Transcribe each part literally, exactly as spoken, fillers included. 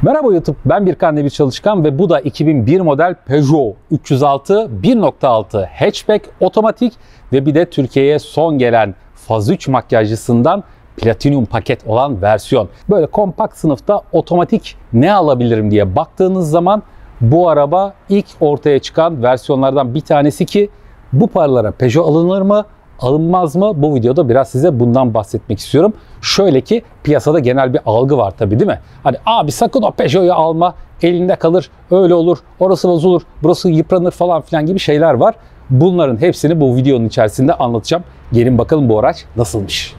Merhaba YouTube, ben Birkan Demir Çalışkan ve bu da iki bin bir model Peugeot üç yüz altı bir nokta altı hatchback otomatik ve bir de Türkiye'ye son gelen Faz üç makyajlısından Platinum paket olan versiyon. Böyle kompakt sınıfta otomatik ne alabilirim diye baktığınız zaman bu araba ilk ortaya çıkan versiyonlardan bir tanesi ki bu paralara Peugeot alınır mı? Alınmaz mı? Bu videoda biraz size bundan bahsetmek istiyorum. Şöyle ki piyasada genel bir algı var tabii, değil mi? Hani abi sakın o Peugeot'u alma, elinde kalır, öyle olur, orası bozulur, burası yıpranır falan filan gibi şeyler var. Bunların hepsini bu videonun içerisinde anlatacağım. Gelin bakalım bu araç nasılmış.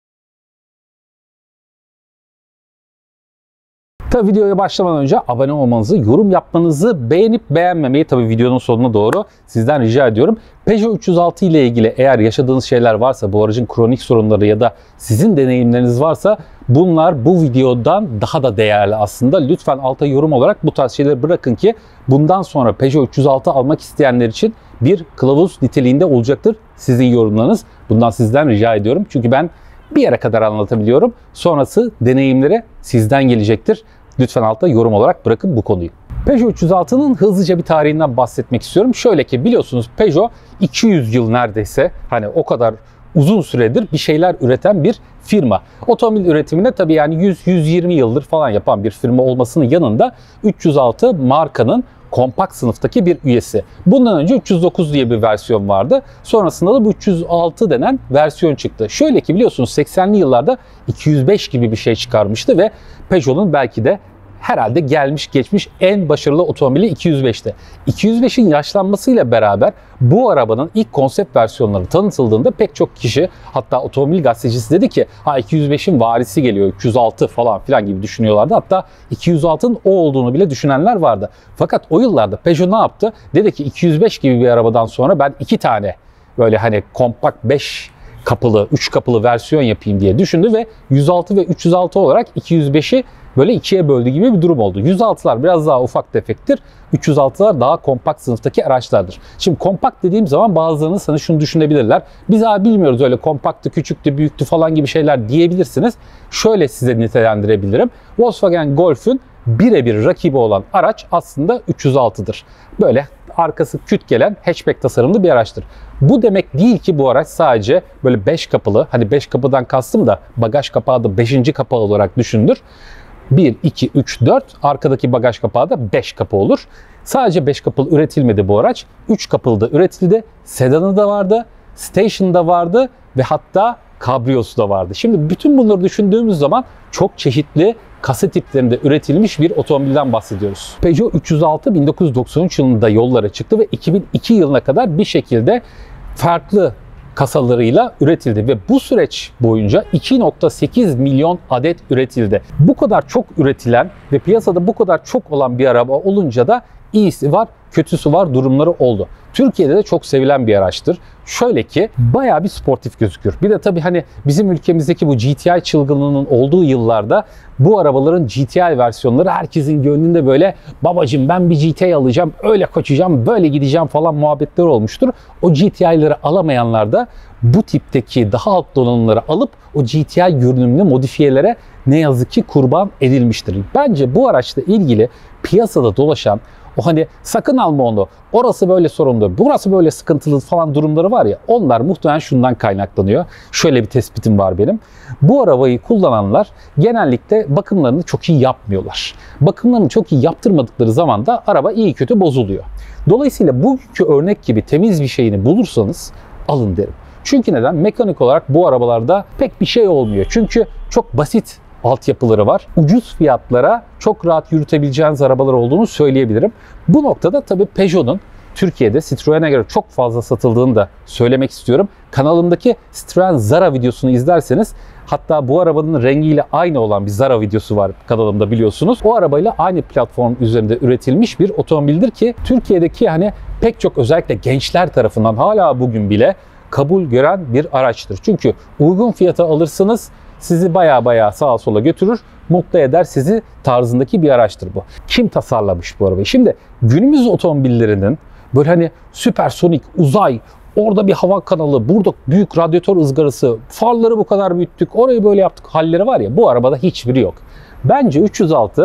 Tabii videoya başlamadan önce abone olmanızı, yorum yapmanızı, beğenip beğenmemeyi tabii videonun sonuna doğru sizden rica ediyorum. Peugeot üç yüz altı ile ilgili eğer yaşadığınız şeyler varsa, bu aracın kronik sorunları ya da sizin deneyimleriniz varsa bunlar bu videodan daha da değerli aslında. Lütfen alta yorum olarak bu tarz şeyleri bırakın ki bundan sonra Peugeot üç yüz altı almak isteyenler için bir kılavuz niteliğinde olacaktır sizin yorumlarınız. Bundan sizden rica ediyorum. Çünkü ben bir yere kadar anlatabiliyorum. Sonrası deneyimlere sizden gelecektir. Lütfen altta yorum olarak bırakın bu konuyu. Peugeot üç yüz altının hızlıca bir tarihinden bahsetmek istiyorum. Şöyle ki biliyorsunuz Peugeot iki yüz yıl neredeyse, hani o kadar uzun süredir bir şeyler üreten bir firma. Otomobil üretimine tabii yani yüz yüz yirmi yıldır falan yapan bir firma olmasının yanında üç yüz altı markanın kompakt sınıftaki bir üyesi. Bundan önce üç yüz dokuz diye bir versiyon vardı. Sonrasında da bu üç yüz altı denen versiyon çıktı. Şöyle ki biliyorsunuz seksenli yıllarda iki yüz beş gibi bir şey çıkarmıştı ve Peugeot'un belki de herhalde gelmiş geçmiş en başarılı otomobili iki yüz beşti. iki yüz beşin yaşlanmasıyla beraber bu arabanın ilk konsept versiyonları tanıtıldığında pek çok kişi, hatta otomobil gazetecisi dedi ki ha iki yüz beşin varisi geliyor, üç yüz altı falan filan gibi düşünüyorlardı. Hatta iki yüz altının o olduğunu bile düşünenler vardı. Fakat o yıllarda Peugeot ne yaptı? Dedi ki iki yüz beş gibi bir arabadan sonra ben iki tane böyle hani kompakt beş kapılı, üç kapılı versiyon yapayım diye düşündü ve yüz altı ve üç yüz altı olarak iki yüz beşi böyle ikiye böldü gibi bir durum oldu. yüz altılar biraz daha ufak tefektir. üç yüz altılar daha kompakt sınıftaki araçlardır. Şimdi kompakt dediğim zaman bazılarınız hani şunu düşünebilirler. Biz abi bilmiyoruz, öyle kompaktı, küçüktü, büyüktü falan gibi şeyler diyebilirsiniz. Şöyle size nitelendirebilirim. Volkswagen Golf'ün birebir rakibi olan araç aslında üç yüz altıdır. Böyle arkası küt gelen hatchback tasarımlı bir araçtır. Bu demek değil ki bu araç sadece böyle beş kapılı, hani beş kapıdan kastım da bagaj kapağı da beşinci kapağı olarak düşündür. bir, iki, üç, dört, arkadaki bagaj kapağı da beş kapı olur. Sadece beş kapılı üretilmedi bu araç. üç kapılı da üretildi. Sedanı da vardı, station da vardı ve hatta kabriyosu da vardı. Şimdi bütün bunları düşündüğümüz zaman çok çeşitli kasa tiplerinde üretilmiş bir otomobilden bahsediyoruz. Peugeot üç yüz altı bin dokuz yüz doksan üç yılında yollara çıktı ve iki bin iki yılına kadar bir şekilde farklı kasalarıyla üretildi ve bu süreç boyunca iki nokta sekiz milyon adet üretildi. Bu kadar çok üretilen ve piyasada bu kadar çok olan bir araba olunca da iyisi var, kötüsü var durumları oldu. Türkiye'de de çok sevilen bir araçtır. Şöyle ki bayağı bir sportif gözükür. Bir de tabii hani bizim ülkemizdeki bu G T I çılgınlığının olduğu yıllarda bu arabaların G T I versiyonları herkesin gönlünde böyle babacım ben bir G T I alacağım, öyle kaçacağım, böyle gideceğim falan muhabbetler olmuştur. O G T I'leri alamayanlar da bu tipteki daha alt donanımları alıp o G T I görünümlü modifiyelere ne yazık ki kurban edilmiştir. Bence bu araçla ilgili piyasada dolaşan o hani sakın alma onu, orası böyle sorunlu, burası böyle sıkıntılı falan durumları var ya, onlar muhtemelen şundan kaynaklanıyor. Şöyle bir tespitim var benim. Bu arabayı kullananlar genellikle bakımlarını çok iyi yapmıyorlar. Bakımlarını çok iyi yaptırmadıkları zaman da araba iyi kötü bozuluyor. Dolayısıyla bugünkü örnek gibi temiz bir şeyini bulursanız alın derim. Çünkü neden? Mekanik olarak bu arabalarda pek bir şey olmuyor. Çünkü çok basit altyapıları var. Ucuz fiyatlara çok rahat yürütebileceğiniz arabalar olduğunu söyleyebilirim. Bu noktada tabii Peugeot'un Türkiye'de Citroen'e göre çok fazla satıldığını da söylemek istiyorum. Kanalımdaki Citroen Zara videosunu izlerseniz, hatta bu arabanın rengiyle aynı olan bir Zara videosu var kanalımda biliyorsunuz. O arabayla aynı platform üzerinde üretilmiş bir otomobildir ki Türkiye'deki hani pek çok özellikle gençler tarafından hala bugün bile kabul gören bir araçtır. Çünkü uygun fiyata alırsınız, sizi baya baya sağa sola götürür, mutlu eder sizi tarzındaki bir araçtır bu. Kim tasarlamış bu arabayı? Şimdi günümüz otomobillerinin böyle hani süpersonik, uzay, orada bir hava kanalı, burada büyük radyatör ızgarası, farları bu kadar büyüttük, orayı böyle yaptık halleri var ya, bu arabada hiçbiri yok. Bence üç yüz altı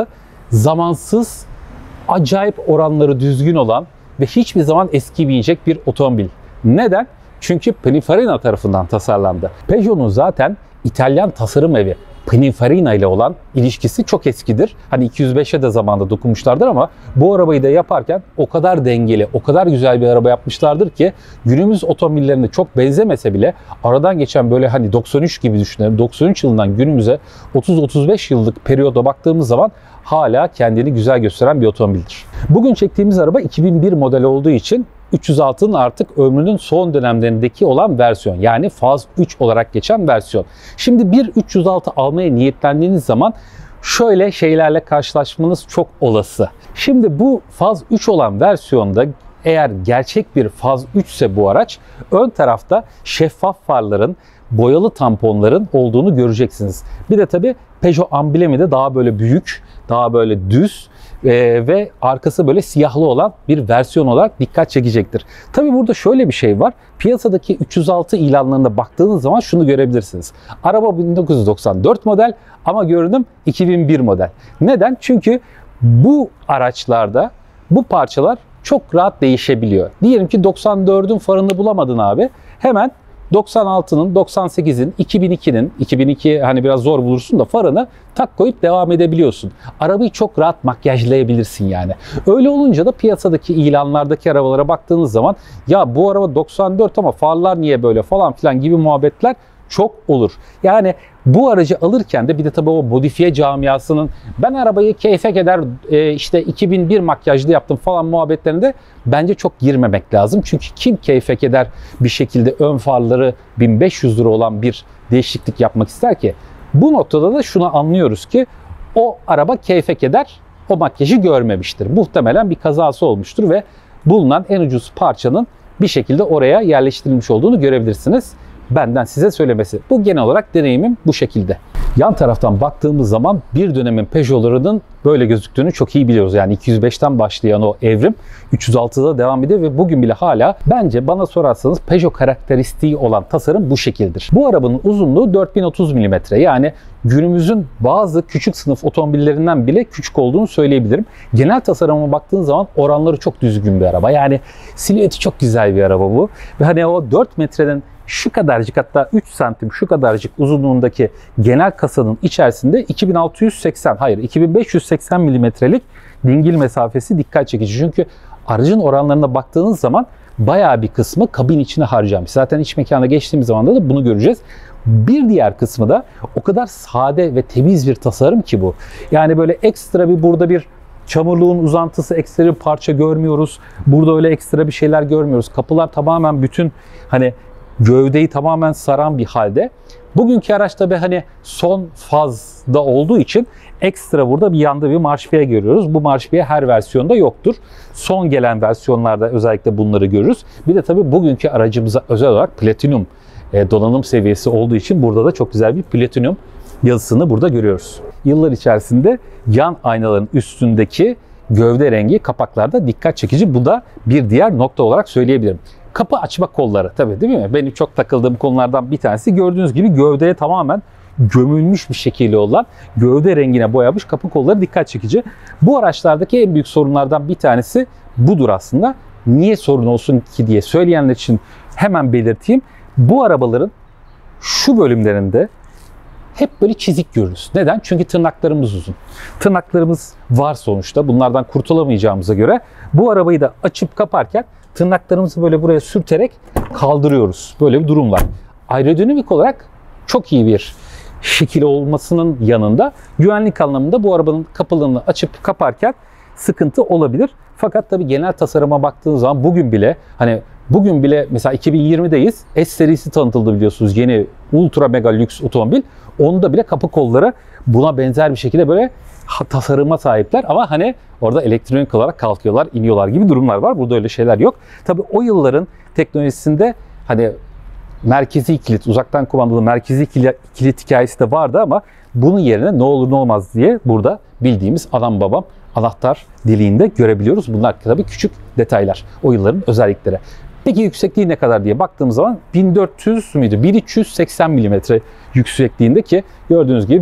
zamansız, acayip oranları düzgün olan ve hiçbir zaman eskimeyecek bir otomobil. Neden? Çünkü Pininfarina tarafından tasarlandı. Peugeot'un zaten İtalyan tasarım evi Pininfarina ile olan ilişkisi çok eskidir. Hani iki yüz beşe de zamanında dokunmuşlardır ama bu arabayı da yaparken o kadar dengeli, o kadar güzel bir araba yapmışlardır ki günümüz otomobillerine çok benzemese bile aradan geçen böyle hani doksan üç gibi düşünelim. doksan üç yılından günümüze otuz otuz beş yıllık periyoda baktığımız zaman hala kendini güzel gösteren bir otomobildir. Bugün çektiğimiz araba iki bin bir model olduğu için üç yüz altının artık ömrünün son dönemlerindeki olan versiyon. Yani faz üç olarak geçen versiyon. Şimdi bir üç yüz altı almaya niyetlendiğiniz zaman şöyle şeylerle karşılaşmanız çok olası. Şimdi bu faz üç olan versiyonda eğer gerçek bir faz üç ise bu araç, ön tarafta şeffaf farların, boyalı tamponların olduğunu göreceksiniz. Bir de tabii Peugeot amblemi de daha böyle büyük, daha böyle düz e, ve arkası böyle siyahlı olan bir versiyon olarak dikkat çekecektir. Tabii burada şöyle bir şey var. Piyasadaki üç yüz altı ilanlarına baktığınız zaman şunu görebilirsiniz. Araba bin dokuz yüz doksan dört model ama görünüm iki bin bir model. Neden? Çünkü bu araçlarda bu parçalar çok rahat değişebiliyor. Diyelim ki doksan dördün farını bulamadın abi. Hemen doksan altının, doksan sekizin, iki bin ikinin, iki bin iki hani biraz zor bulursun da farını tak koyup devam edebiliyorsun. Arabayı çok rahat makyajlayabilirsin yani. Öyle olunca da piyasadaki ilanlardaki arabalara baktığınız zaman ya bu araba doksan dört ama farlar niye böyle falan filan gibi muhabbetler çok olur. Yani bu aracı alırken de bir de tabii o modifiye camiasının ben arabayı keyfe keder e, işte iki bin bir makyajlı yaptım falan muhabbetlerinde bence çok girmemek lazım. Çünkü kim keyfe keder bir şekilde ön farları bin beş yüz lira olan bir değişiklik yapmak ister ki? Bu noktada da şunu anlıyoruz ki o araba keyfe keder o makyajı görmemiştir. Muhtemelen bir kazası olmuştur ve bulunan en ucuz parçanın bir şekilde oraya yerleştirilmiş olduğunu görebilirsiniz. Benden size söylemesi. Bu genel olarak deneyimim bu şekilde. Yan taraftan baktığımız zaman bir dönemin Peugeot'larının böyle gözüktüğünü çok iyi biliyoruz. Yani iki yüz beşten başlayan o evrim üç yüz altıda devam ediyor ve bugün bile hala bence bana sorarsanız Peugeot karakteristiği olan tasarım bu şekildir. Bu arabanın uzunluğu dört bin otuz milimetre. Yani günümüzün bazı küçük sınıf otomobillerinden bile küçük olduğunu söyleyebilirim. Genel tasarıma baktığınız zaman oranları çok düzgün bir araba. Yani silüeti çok güzel bir araba bu. Ve hani o dört metreden şu kadarcık hatta üç santim şu kadarcık uzunluğundaki genel kasanın içerisinde iki bin altı yüz seksen hayır iki bin beş yüz seksen milimetrelik dingil mesafesi dikkat çekici. Çünkü aracın oranlarına baktığınız zaman bayağı bir kısmı kabin içine harcamış. Zaten iç mekana geçtiğimiz zaman da bunu göreceğiz. Bir diğer kısmı da o kadar sade ve temiz bir tasarım ki bu. Yani böyle ekstra bir burada bir çamurluğun uzantısı, ekstra bir parça görmüyoruz. Burada öyle ekstra bir şeyler görmüyoruz. Kapılar tamamen bütün hani gövdeyi tamamen saran bir halde. Bugünkü araç tabi hani son fazda olduğu için ekstra burada bir yanda bir marşpiye görüyoruz. Bu marşpiye her versiyonda yoktur. Son gelen versiyonlarda özellikle bunları görürüz. Bir de tabi bugünkü aracımıza özel olarak platinum e, donanım seviyesi olduğu için burada da çok güzel bir platinum yazısını burada görüyoruz. Yıllar içerisinde yan aynaların üstündeki gövde rengi kapaklarda dikkat çekici. Bu da bir diğer nokta olarak söyleyebilirim. Kapı açma kolları tabii değil mi? Benim çok takıldığım konulardan bir tanesi gördüğünüz gibi gövdeye tamamen gömülmüş bir şekilde olan gövde rengine boyamış kapı kolları dikkat çekici. Bu araçlardaki en büyük sorunlardan bir tanesi budur aslında. Niye sorun olsun ki diye söyleyenler için hemen belirteyim. Bu arabaların şu bölümlerinde hep böyle çizik görürüz. Neden? Çünkü tırnaklarımız uzun. Tırnaklarımız var sonuçta. Bunlardan kurtulamayacağımıza göre bu arabayı da açıp kaparken tırnaklarımızı böyle buraya sürterek kaldırıyoruz. Böyle bir durum var. Aerodinamik olarak çok iyi bir şekil olmasının yanında güvenlik anlamında bu arabanın kapılarını açıp kaparken sıkıntı olabilir. Fakat tabii genel tasarıma baktığınız zaman bugün bile hani bugün bile mesela iki bin yirmideyiz. S serisi tanıtıldı biliyorsunuz. Yeni ultra mega lüks otomobil. Onda bile kapı kolları buna benzer bir şekilde böyle tasarıma sahipler ama hani orada elektronik olarak kalkıyorlar, iniyorlar gibi durumlar var. Burada öyle şeyler yok. Tabii o yılların teknolojisinde hani merkezi kilit, uzaktan kumandalı merkezi kilit hikayesi de vardı ama bunun yerine ne olur ne olmaz diye burada bildiğimiz anam babam anahtar deliğinde görebiliyoruz. Bunlar tabii küçük detaylar. O yılların özellikleri. Peki yüksekliği ne kadar diye baktığımız zaman bin dört yüz müydü? bin üç yüz seksen milimetre yüksekliğinde ki gördüğünüz gibi benim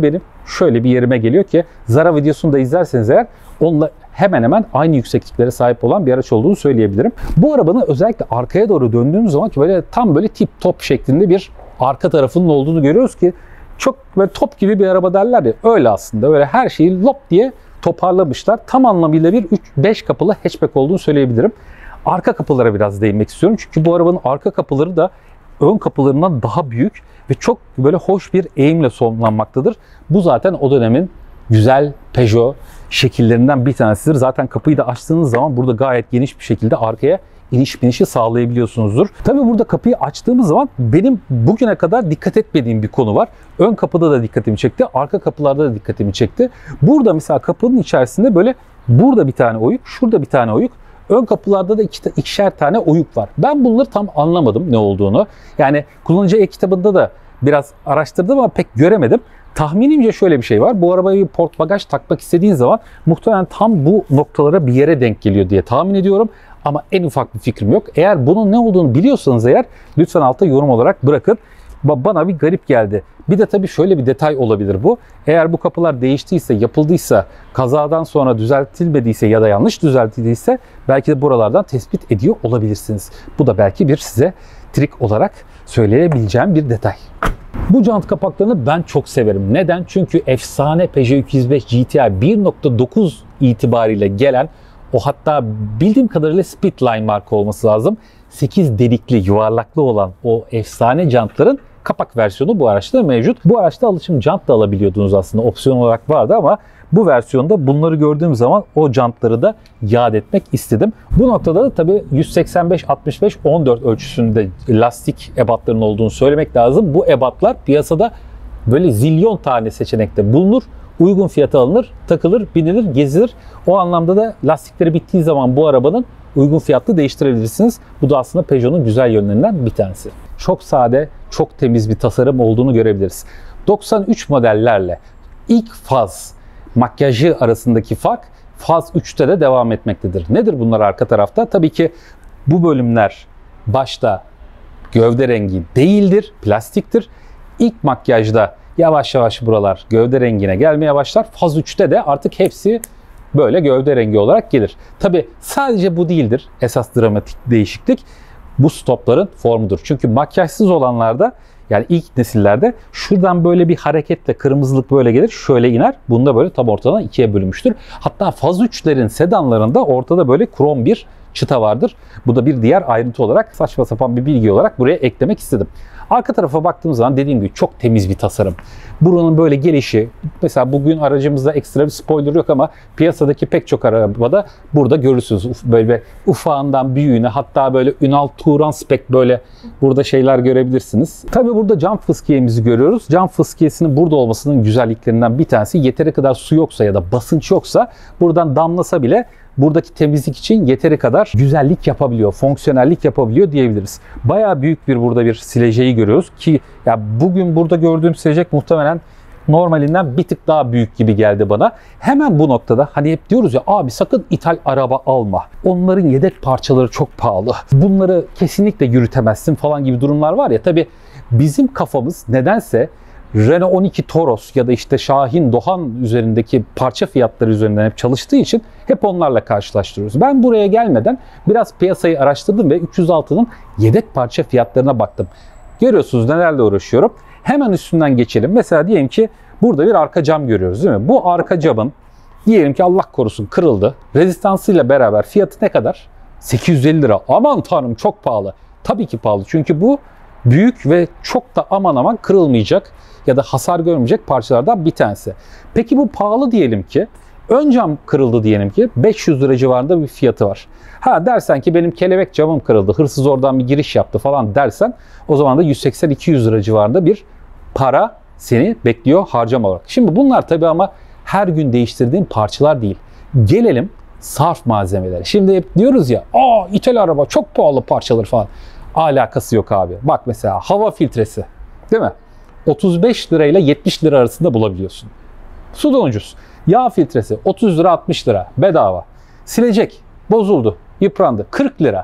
şöyle bir yerime geliyor ki Zara videosunu da izlerseniz eğer onunla hemen hemen aynı yüksekliklere sahip olan bir araç olduğunu söyleyebilirim. Bu arabanın özellikle arkaya doğru döndüğümüz zaman ki böyle tam böyle tip top şeklinde bir arka tarafının olduğunu görüyoruz ki çok böyle top gibi bir araba derler ya, öyle aslında. Öyle her şeyi lop diye toparlamışlar. Tam anlamıyla bir üç beş kapılı hatchback olduğunu söyleyebilirim. Arka kapılara biraz değinmek istiyorum. Çünkü bu arabanın arka kapıları da ön kapılarından daha büyük ve çok böyle hoş bir eğimle sonlanmaktadır. Bu zaten o dönemin güzel Peugeot şekillerinden bir tanesidir. Zaten kapıyı da açtığınız zaman burada gayet geniş bir şekilde arkaya iniş binişi sağlayabiliyorsunuzdur. Tabii burada kapıyı açtığımız zaman benim bugüne kadar dikkat etmediğim bir konu var. Ön kapıda da dikkatimi çekti, arka kapılarda da dikkatimi çekti. Burada mesela kapının içerisinde böyle burada bir tane oyuk, şurada bir tane oyuk. Ön kapılarda da iki, ikişer tane oyuk var. Ben bunları tam anlamadım ne olduğunu. Yani kullanıcı e-kitabında da biraz araştırdım ama pek göremedim. Tahminimce şöyle bir şey var. Bu arabaya bir port bagaj takmak istediğin zaman muhtemelen tam bu noktalara bir yere denk geliyor diye tahmin ediyorum. Ama en ufak bir fikrim yok. Eğer bunun ne olduğunu biliyorsanız eğer lütfen altta yorum olarak bırakın. Bana bir garip geldi. Bir de tabii şöyle bir detay olabilir bu. Eğer bu kapılar değiştiyse, yapıldıysa, kazadan sonra düzeltilmediyse ya da yanlış düzeltildiyse belki de buralardan tespit ediyor olabilirsiniz. Bu da belki bir size trik olarak söyleyebileceğim bir detay. Bu jant kapaklarını ben çok severim. Neden? Çünkü efsane Peugeot iki yüz beş G T I bir nokta dokuz itibariyle gelen, o hatta bildiğim kadarıyla Speedline marka olması lazım, sekiz delikli, yuvarlaklı olan o efsane jantların kapak versiyonu bu araçta mevcut. Bu araçta alışım jant da alabiliyordunuz aslında. Opsiyon olarak vardı ama bu versiyonda bunları gördüğüm zaman o jantları da yad etmek istedim. Bu noktada da tabii yüz seksen beş altmış beş on dört ölçüsünde lastik ebatlarının olduğunu söylemek lazım. Bu ebatlar piyasada böyle zilyon tane seçenekte bulunur. Uygun fiyata alınır, takılır, binilir, gezilir. O anlamda da lastikleri bittiği zaman bu arabanın uygun fiyatlı değiştirebilirsiniz. Bu da aslında Peugeot'un güzel yönlerinden bir tanesi. Çok sade, çok temiz bir tasarım olduğunu görebiliriz. doksan üç modellerle ilk faz makyajı arasındaki fark faz üçte de devam etmektedir. Nedir bunlar arka tarafta? Tabii ki bu bölümler başta gövde rengi değildir, plastiktir. İlk makyajda yavaş yavaş buralar gövde rengine gelmeye başlar. Faz üçte de artık hepsi böyle gövde rengi olarak gelir. Tabii sadece bu değildir esas dramatik değişiklik. Bu stopların formudur. Çünkü makyajsız olanlarda, yani ilk nesillerde şuradan böyle bir hareketle kırmızılık böyle gelir, şöyle iner. Bunda böyle tam ortadan ikiye bölünmüştür. Hatta faz üçlerin sedanlarında ortada böyle krom bir çıta vardır. Bu da bir diğer ayrıntı olarak, saçma sapan bir bilgi olarak buraya eklemek istedim. Arka tarafa baktığımız zaman dediğim gibi çok temiz bir tasarım. Buranın böyle gelişi, mesela bugün aracımızda ekstra bir spoiler yok ama piyasadaki pek çok arabada burada görürsünüz. Böyle ufağından büyüğüne, hatta böyle Ünal Turan spec böyle burada şeyler görebilirsiniz. Tabii burada cam fıskiyemizi görüyoruz. Cam fıskiyesinin burada olmasının güzelliklerinden bir tanesi, yeteri kadar su yoksa ya da basınç yoksa buradan damlasa bile buradaki temizlik için yeteri kadar güzellik yapabiliyor, fonksiyonellik yapabiliyor diyebiliriz. Bayağı büyük bir burada bir sileceği görüyoruz ki ya bugün burada gördüğüm silecek muhtemelen normalinden bir tık daha büyük gibi geldi bana. Hemen bu noktada hani hep diyoruz ya, abi sakın ithal araba alma. Onların yedek parçaları çok pahalı. Bunları kesinlikle yürütemezsin falan gibi durumlar var ya. Tabii bizim kafamız nedense Renault on iki Toros ya da işte Şahin Doğan üzerindeki parça fiyatları üzerinden hep çalıştığı için hep onlarla karşılaştırıyoruz. Ben buraya gelmeden biraz piyasayı araştırdım ve üç yüz altının yedek parça fiyatlarına baktım. Görüyorsunuz nelerle uğraşıyorum. Hemen üstünden geçelim. Mesela diyelim ki burada bir arka cam görüyoruz değil mi? Bu arka camın diyelim ki Allah korusun kırıldı. Rezistansıyla beraber fiyatı ne kadar? sekiz yüz elli lira. Aman tanrım çok pahalı. Tabii ki pahalı. Çünkü bu büyük ve çok da aman aman kırılmayacak ya da hasar görmeyecek parçalardan bir tanesi. Peki bu pahalı diyelim ki, ön cam kırıldı diyelim ki, beş yüz lira civarında bir fiyatı var. Ha dersen ki benim kelebek camım kırıldı, hırsız oradan bir giriş yaptı falan dersen, o zaman da yüz seksen iki yüz lira civarında bir para seni bekliyor harcama olarak. Şimdi bunlar tabii ama her gün değiştirdiğin parçalar değil. Gelelim sarf malzemelere. Şimdi hep diyoruz ya, aa ithal araba çok pahalı parçalar falan. Alakası yok abi. Bak mesela hava filtresi, değil mi? otuz beş lira ile yetmiş lira arasında bulabiliyorsun. Sudan ucuz. Yağ filtresi otuz lira altmış lira bedava. Silecek bozuldu, yıprandı, kırk lira.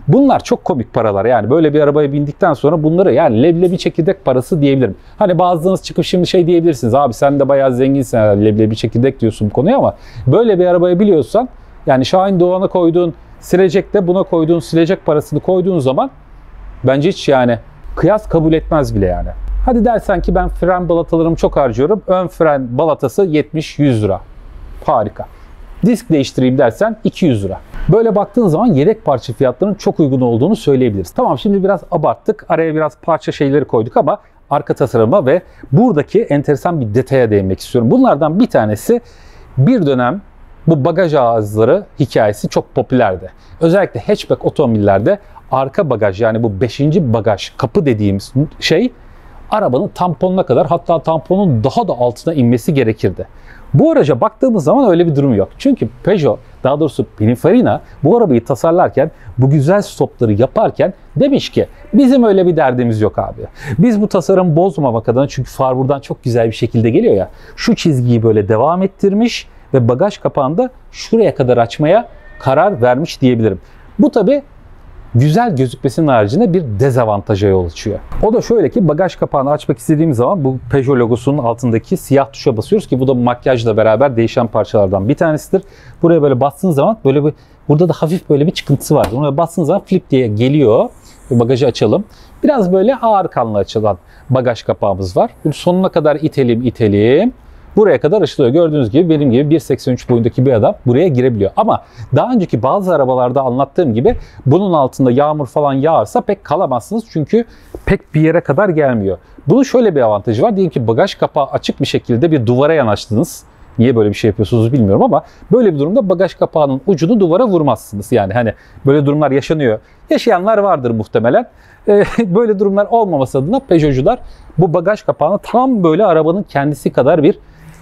Bunlar çok komik paralar. Yani böyle bir arabaya bindikten sonra bunları yani leblebi çekirdek parası diyebilirim. Hani bazılarınız çıkıp şimdi şey diyebilirsiniz. Abi sen de bayağı zenginsin, yani leblebi çekirdek diyorsun bu konuya, ama böyle bir arabaya biliyorsan yani Şahin Doğan'a koyduğun silecekte buna koyduğun silecek parasını koyduğun zaman bence hiç yani kıyas kabul etmez bile yani. Hadi dersen ki ben fren balatalarımı çok harcıyorum. Ön fren balatası yetmiş yüz lira. Harika. Disk değiştireyim dersen iki yüz lira. Böyle baktığın zaman yedek parça fiyatlarının çok uygun olduğunu söyleyebiliriz. Tamam, şimdi biraz abarttık. Araya biraz parça şeyleri koyduk ama arka tasarıma ve buradaki enteresan bir detaya değinmek istiyorum. Bunlardan bir tanesi, bir dönem bu bagaj ağızları hikayesi çok popülerdi. Özellikle hatchback otomobillerde arka bagaj, yani bu beşinci bagaj kapı dediğimiz şey arabanın tamponuna kadar, hatta tamponun daha da altına inmesi gerekirdi. Bu araca baktığımız zaman öyle bir durum yok. Çünkü Peugeot, daha doğrusu Pininfarina bu arabayı tasarlarken, bu güzel stopları yaparken demiş ki bizim öyle bir derdimiz yok abi. Biz bu tasarımı bozmamak adına, çünkü far buradan çok güzel bir şekilde geliyor ya, şu çizgiyi böyle devam ettirmiş ve bagaj kapağını da şuraya kadar açmaya karar vermiş diyebilirim. Bu tabi güzel gözükmesinin haricinde bir dezavantaja yol açıyor. O da şöyle ki, bagaj kapağını açmak istediğimiz zaman bu Peugeot logosunun altındaki siyah tuşa basıyoruz ki bu da makyajla beraber değişen parçalardan bir tanesidir. Buraya böyle bastığınız zaman böyle bir, burada da hafif böyle bir çıkıntısı var. Buraya bastığınız zaman flip diye geliyor. Bagajı açalım. Biraz böyle ağır kanlı açılan bagaj kapağımız var. Bunu sonuna kadar itelim itelim. Buraya kadar açılıyor. Gördüğünüz gibi benim gibi bir seksen üç boyundaki bir adam buraya girebiliyor. Ama daha önceki bazı arabalarda anlattığım gibi bunun altında yağmur falan yağarsa pek kalamazsınız. Çünkü pek bir yere kadar gelmiyor. Bunun şöyle bir avantajı var. Diyelim ki bagaj kapağı açık bir şekilde bir duvara yanaştınız. Niye böyle bir şey yapıyorsunuz bilmiyorum ama böyle bir durumda bagaj kapağının ucunu duvara vurmazsınız. Yani hani böyle durumlar yaşanıyor. Yaşayanlar vardır muhtemelen. Böyle durumlar olmaması adına Peugeot'cular bu bagaj kapağını tam böyle arabanın kendisi kadar bir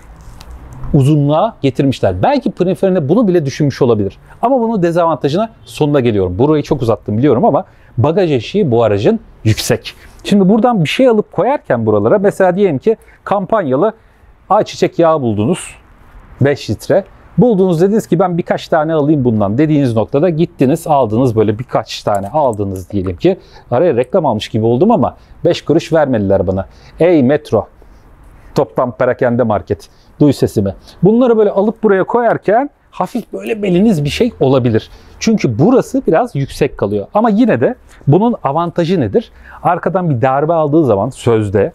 uzunluğa getirmişler. Belki Pininfarina bunu bile düşünmüş olabilir. Ama bunun dezavantajına sonuna geliyorum. Burayı çok uzattım biliyorum ama bagaj eşiği bu aracın yüksek. Şimdi buradan bir şey alıp koyarken buralara, mesela diyelim ki kampanyalı ayçiçek yağı buldunuz. beş litre. Buldunuz, dediniz ki ben birkaç tane alayım bundan dediğiniz noktada gittiniz aldınız, böyle birkaç tane aldınız diyelim ki. Araya reklam almış gibi oldum ama beş kuruş vermediler bana. Ey Metro, toptan perakende market, duy sesimi. Bunları böyle alıp buraya koyarken hafif böyle beliniz bir şey olabilir. Çünkü burası biraz yüksek kalıyor. Ama yine de bunun avantajı nedir? Arkadan bir darbe aldığı zaman sözde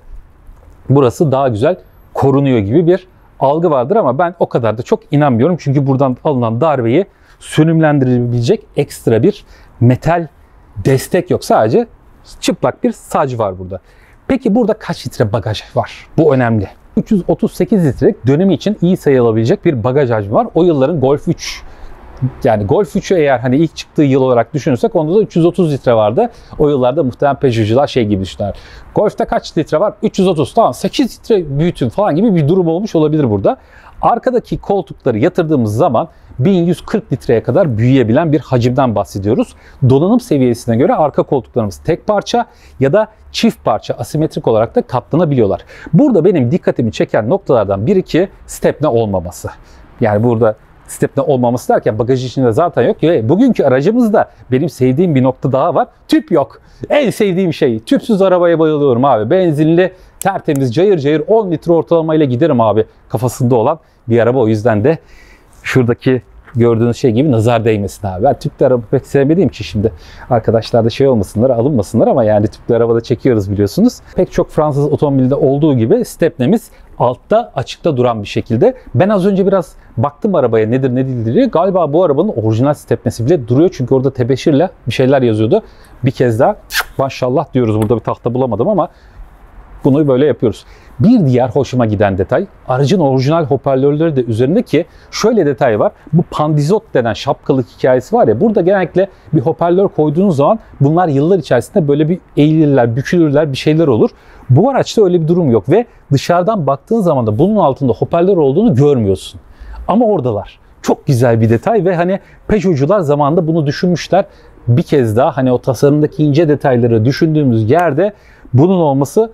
burası daha güzel korunuyor gibi bir algı vardır ama ben o kadar da çok inanmıyorum. Çünkü buradan alınan darbeyi sönümlendirebilecek ekstra bir metal destek yok. Sadece çıplak bir sac var burada. Peki burada kaç litre bagaj var? Bu önemli. üç yüz otuz sekiz litrelik dönemi için iyi sayılabilecek bir bagaj hacmi var. O yılların Golf üç, yani Golf üçü eğer hani ilk çıktığı yıl olarak düşünürsek onda da üç yüz otuz litre vardı. O yıllarda muhtemelen Peugeot'cular şey gibi düşünürler. Golf'te kaç litre var? üç yüz otuz, tamam sekiz litre büyütün falan gibi bir durum olmuş olabilir burada. Arkadaki koltukları yatırdığımız zaman bin yüz kırk litreye kadar büyüyebilen bir hacimden bahsediyoruz. Donanım seviyesine göre arka koltuklarımız tek parça ya da çift parça asimetrik olarak da katlanabiliyorlar. Burada benim dikkatimi çeken noktalardan biri ki stepne olmaması. Yani burada stepne olmaması derken bagaj içinde zaten yok. Ve bugünkü aracımızda benim sevdiğim bir nokta daha var. Tüp yok. En sevdiğim şey. Tüpsüz arabaya bayılıyorum abi. Benzinli, tertemiz, cayır cayır on litre ortalamayla giderim abi kafasında olan bir araba. O yüzden de şuradaki gördüğünüz şey gibi nazar değmesin abi. Ben tüplü araba pek sevmediğim için şimdi arkadaşlar da şey olmasınlar, alınmasınlar ama yani tüplü arabada çekiyoruz biliyorsunuz. Pek çok Fransız otomobilde olduğu gibi stepnemiz altta açıkta duran bir şekilde. Ben az önce biraz baktım arabaya nedir ne değildir diye. Galiba bu arabanın orijinal stepnesi bile duruyor. Çünkü orada tebeşirle bir şeyler yazıyordu. Bir kez daha maşallah diyoruz. Burada bir tahta bulamadım ama bunu böyle yapıyoruz. Bir diğer hoşuma giden detay, aracın orijinal hoparlörleri de üzerinde ki şöyle detay var. Bu pandizot denen şapkalık hikayesi var ya, burada genellikle bir hoparlör koyduğunuz zaman bunlar yıllar içerisinde böyle bir eğilirler, bükülürler, bir şeyler olur. Bu araçta öyle bir durum yok ve dışarıdan baktığın zaman da bunun altında hoparlör olduğunu görmüyorsun. Ama oradalar. Çok güzel bir detay ve hani Peugeot'cular zamanında bunu düşünmüşler. Bir kez daha hani o tasarımdaki ince detayları düşündüğümüz yerde bunun olması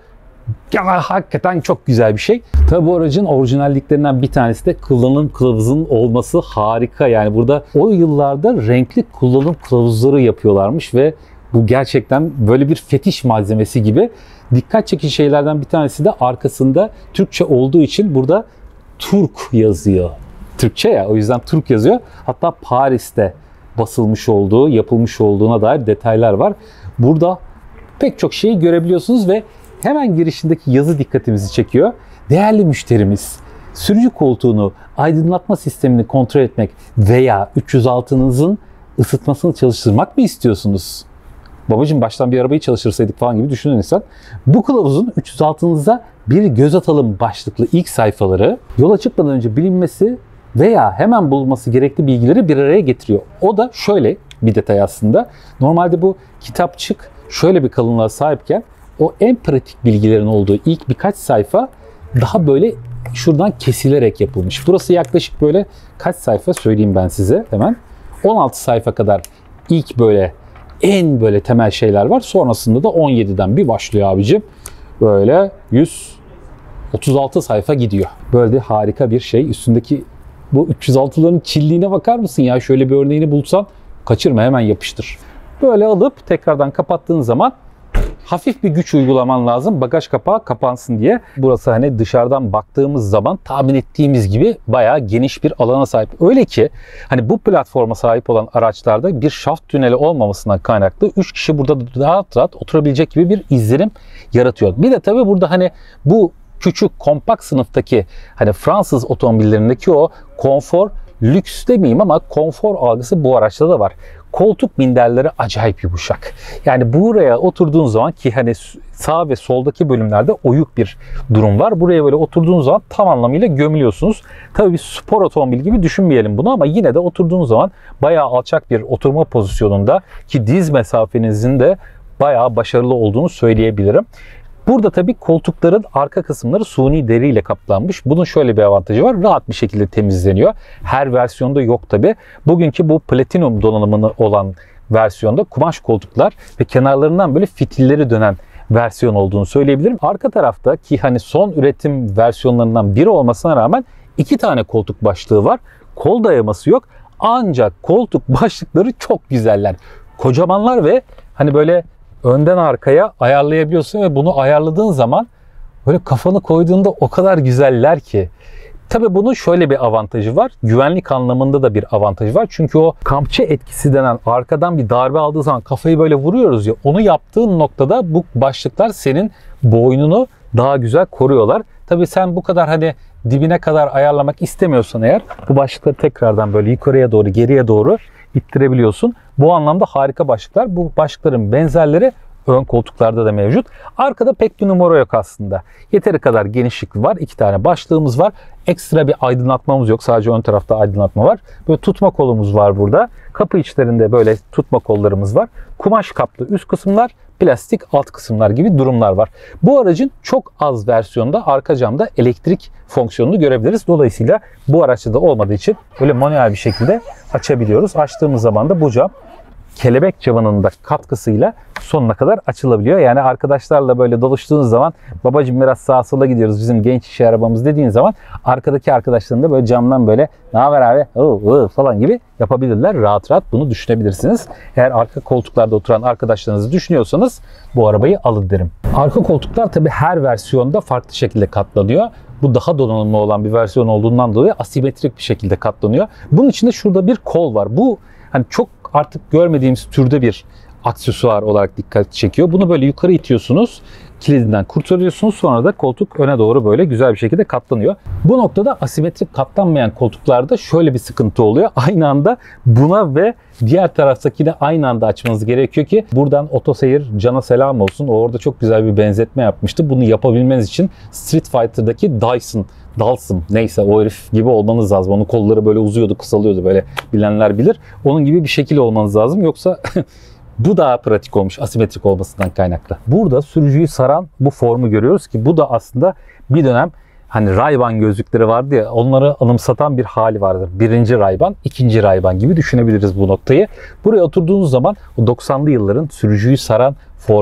Ya, hakikaten çok güzel bir şey. Tabi bu aracın orijinalliklerinden bir tanesi de kullanım kılavuzunun olması harika. Yani burada o yıllarda renkli kullanım kılavuzları yapıyorlarmış ve bu gerçekten böyle bir fetiş malzemesi gibi. Dikkat çekici şeylerden bir tanesi de arkasında Türkçe olduğu için burada Turk yazıyor. Türkçe ya, o yüzden Turk yazıyor. Hatta Paris'te basılmış olduğu, yapılmış olduğuna dair detaylar var. Burada pek çok şeyi görebiliyorsunuz ve hemen girişindeki yazı dikkatimizi çekiyor. Değerli müşterimiz, sürücü koltuğunu, aydınlatma sistemini kontrol etmek veya üç yüz altınızın ısıtmasını çalıştırmak mı istiyorsunuz? Babacığım baştan bir arabayı çalıştırsaydık falan gibi düşünün insan. Bu kılavuzun üç yüz altınıza bir göz atalım başlıklı ilk sayfaları yola çıkmadan önce bilinmesi veya hemen bulunması gerekli bilgileri bir araya getiriyor. O da şöyle bir detay aslında. Normalde bu kitapçık şöyle bir kalınlığa sahipken o en pratik bilgilerin olduğu ilk birkaç sayfa daha böyle şuradan kesilerek yapılmış. Burası yaklaşık böyle kaç sayfa söyleyeyim ben size hemen. on altı sayfa kadar ilk böyle en böyle temel şeyler var. Sonrasında da on yediden bir başlıyor abicim. Böyle yüz otuz altı sayfa gidiyor. Böyle de harika bir şey. Üstündeki bu üç yüz altıların çilliğine bakar mısın ya? Şöyle bir örneğini bulsan kaçırma, hemen yapıştır. Böyle alıp tekrardan kapattığın zaman hafif bir güç uygulaman lazım. Bagaj kapağı kapansın diye. Burası hani dışarıdan baktığımız zaman tahmin ettiğimiz gibi bayağı geniş bir alana sahip. Öyle ki hani bu platforma sahip olan araçlarda bir şaft tüneli olmamasından kaynaklı üç kişi burada rahat rahat oturabilecek gibi bir izlenim yaratıyor. Bir de tabii burada hani bu küçük kompakt sınıftaki hani Fransız otomobillerindeki o konfor, lüks demeyeyim ama konfor algısı bu araçta da var. Koltuk minderleri acayip yumuşak. Yani buraya oturduğun zaman ki hani sağ ve soldaki bölümlerde oyuk bir durum var. Buraya böyle oturduğunuz zaman tam anlamıyla gömülüyorsunuz. Tabii bir spor otomobil gibi düşünmeyelim bunu ama yine de oturduğunuz zaman bayağı alçak bir oturma pozisyonunda ki diz mesafenizin de bayağı başarılı olduğunu söyleyebilirim. Burada tabii koltukların arka kısımları suni deriyle kaplanmış. Bunun şöyle bir avantajı var. Rahat bir şekilde temizleniyor. Her versiyonda yok tabii. Bugünkü bu platinum donanımını olan versiyonda kumaş koltuklar ve kenarlarından böyle fitilleri dönen versiyon olduğunu söyleyebilirim. Arka tarafta ki hani son üretim versiyonlarından biri olmasına rağmen iki tane koltuk başlığı var. Kol dayaması yok. Ancak koltuk başlıkları çok güzeller. Kocamanlar ve hani böyle önden arkaya ayarlayabiliyorsun ve bunu ayarladığın zaman böyle kafanı koyduğunda o kadar güzeller ki. Tabii bunun şöyle bir avantajı var. Güvenlik anlamında da bir avantajı var. Çünkü o kampçı etkisi denen arkadan bir darbe aldığı zaman kafayı böyle vuruyoruz ya. Onu yaptığın noktada bu başlıklar senin boynunu daha güzel koruyorlar. Tabii sen bu kadar hani dibine kadar ayarlamak istemiyorsan eğer bu başlıkları tekrardan böyle yukarıya doğru geriye doğru ittirebiliyorsun. Bu anlamda harika başlıklar. Bu başlıkların benzerleri ön koltuklarda da mevcut. Arkada pek bir numara yok aslında. Yeteri kadar genişlik var. İki tane başlığımız var. Ekstra bir aydınlatmamız yok. Sadece ön tarafta aydınlatma var. Böyle tutma kolumuz var burada. Kapı içlerinde böyle tutma kollarımız var. Kumaş kaplı üst kısımlar, plastik alt kısımlar gibi durumlar var. Bu aracın çok az versiyonda arka camda elektrik fonksiyonunu görebiliriz. Dolayısıyla bu araçta da olmadığı için böyle manuel bir şekilde açabiliyoruz. Açtığımız zaman da bu cam kelebek camının da katkısıyla sonuna kadar açılabiliyor. Yani arkadaşlarla böyle doluştuğunuz zaman babacığım biraz sağa sola gidiyoruz bizim genç işi arabamız dediğin zaman arkadaki arkadaşların da böyle camdan böyle ne haber abi oo, oo, falan gibi yapabilirler. Rahat rahat bunu düşünebilirsiniz. Eğer arka koltuklarda oturan arkadaşlarınızı düşünüyorsanız bu arabayı alın derim. Arka koltuklar tabii her versiyonda farklı şekilde katlanıyor. Bu daha donanımlı olan bir versiyon olduğundan dolayı asimetrik bir şekilde katlanıyor. Bunun içinde şurada bir kol var. Bu hani çok artık görmediğimiz türde bir aksesuar olarak dikkat çekiyor. Bunu böyle yukarı itiyorsunuz, kilidinden kurtarıyorsunuz. Sonra da koltuk öne doğru böyle güzel bir şekilde katlanıyor. Bu noktada asimetrik katlanmayan koltuklarda şöyle bir sıkıntı oluyor. Aynı anda buna ve diğer taraftakine aynı anda açmanız gerekiyor ki buradan otoseyir Can'a selam olsun. O orada çok güzel bir benzetme yapmıştı. Bunu yapabilmeniz için Street Fighter'daki Dyson Dalsın neyse o herif gibi olmanız lazım. Onun kolları böyle uzuyordu, kısalıyordu böyle bilenler bilir. Onun gibi bir şekil olmanız lazım. Yoksa bu daha pratik olmuş asimetrik olmasından kaynaklı. Burada sürücüyü saran bu formu görüyoruz ki bu da aslında bir dönem hani Ray-Ban gözlükleri vardı ya onları anımsatan bir hali vardır. Birinci Ray-Ban, ikinci Ray-Ban gibi düşünebiliriz bu noktayı. Buraya oturduğunuz zaman o doksanlı yılların sürücüyü saran formu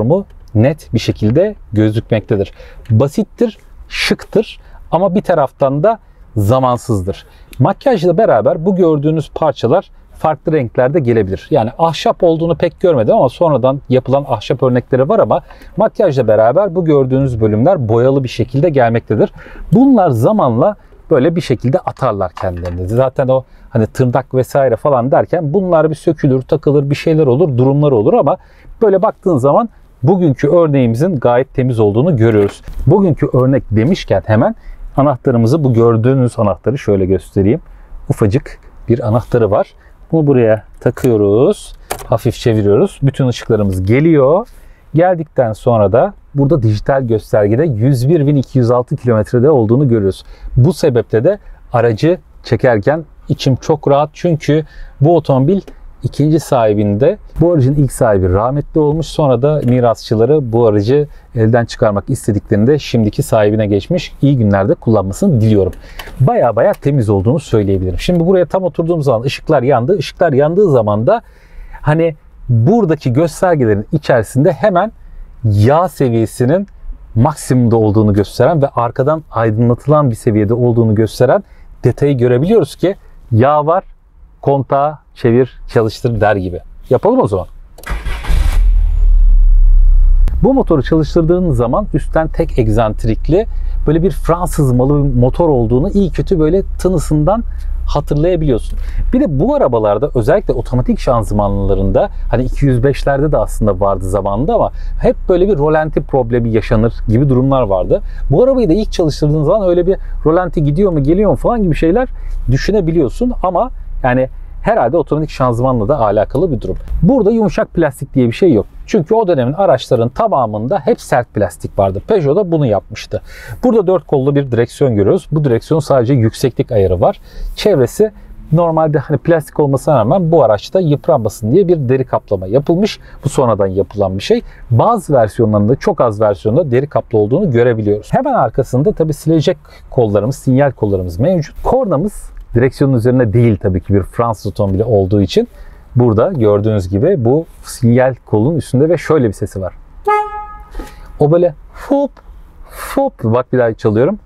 net bir şekilde gözükmektedir. Basittir, şıktır ama bir taraftan da zamansızdır. Makyajla beraber bu gördüğünüz parçalar farklı renklerde gelebilir. Yani ahşap olduğunu pek görmedim ama sonradan yapılan ahşap örnekleri var ama makyajla beraber bu gördüğünüz bölümler boyalı bir şekilde gelmektedir. Bunlar zamanla böyle bir şekilde atarlar kendilerini. Zaten o hani tırnak vesaire falan derken bunlar bir sökülür, takılır, bir şeyler olur, durumlar olur ama böyle baktığın zaman bugünkü örneğimizin gayet temiz olduğunu görüyoruz. Bugünkü örnek demişken hemen anahtarımızı, bu gördüğünüz anahtarı şöyle göstereyim. Ufacık bir anahtarı var. Bunu buraya takıyoruz. Hafif çeviriyoruz. Bütün ışıklarımız geliyor. Geldikten sonra da burada dijital göstergede yüz bir bin iki yüz altı kilometrede olduğunu görüyoruz. Bu sebeple de aracı çekerken içim çok rahat. Çünkü bu otomobil ikinci sahibinde, bu aracın ilk sahibi rahmetli olmuş. Sonra da mirasçıları bu aracı elden çıkarmak istediklerinde şimdiki sahibine geçmiş. İyi günlerde kullanmasını diliyorum. Baya baya temiz olduğunu söyleyebilirim. Şimdi buraya tam oturduğum zaman ışıklar yandı. Işıklar yandığı zaman da hani buradaki göstergelerin içerisinde hemen yağ seviyesinin maksimumda olduğunu gösteren ve arkadan aydınlatılan bir seviyede olduğunu gösteren detayı görebiliyoruz ki yağ var, kontağı çevir, çalıştır der gibi. Yapalım o zaman. Bu motoru çalıştırdığınız zaman üstten tek egzantrikli böyle bir Fransız malı bir motor olduğunu iyi kötü böyle tınısından hatırlayabiliyorsun. Bir de bu arabalarda özellikle otomatik şanzımanlarında hani iki yüz beşlerde de aslında vardı zamanında ama hep böyle bir rolanti problemi yaşanır gibi durumlar vardı. Bu arabayı da ilk çalıştırdığın zaman öyle bir rolanti gidiyor mu geliyor mu falan gibi şeyler düşünebiliyorsun ama yani herhalde otomatik şanzımanla da alakalı bir durum. Burada yumuşak plastik diye bir şey yok. Çünkü o dönemin araçların tamamında hep sert plastik vardı. Peugeot da bunu yapmıştı. Burada dört kollu bir direksiyon görüyoruz. Bu direksiyonun sadece yükseklik ayarı var. Çevresi normalde hani plastik olmasına rağmen bu araçta yıpranmasın diye bir deri kaplama yapılmış. Bu sonradan yapılan bir şey. Bazı versiyonlarında, çok az versiyonda deri kaplı olduğunu görebiliyoruz. Hemen arkasında tabii silecek kollarımız, sinyal kollarımız mevcut. Kornamız direksiyonun üzerinde değil tabii ki, bir Fransız otomobili olduğu için burada gördüğünüz gibi bu sinyal kolun üstünde ve şöyle bir sesi var. O böyle hop hop, bak bir daha çalıyorum.